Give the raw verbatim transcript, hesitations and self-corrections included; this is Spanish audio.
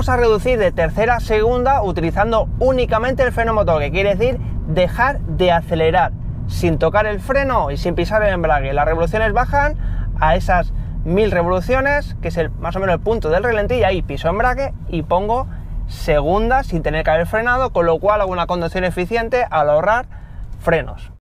Vamos a reducir de tercera a segunda utilizando únicamente el freno motor, que quiere decir dejar de acelerar sin tocar el freno y sin pisar el embrague. Las revoluciones bajan a esas mil revoluciones, que es el, más o menos el punto del ralentí, y ahí piso embrague y pongo segunda sin tener que haber frenado, con lo cual hago una conducción eficiente al ahorrar frenos.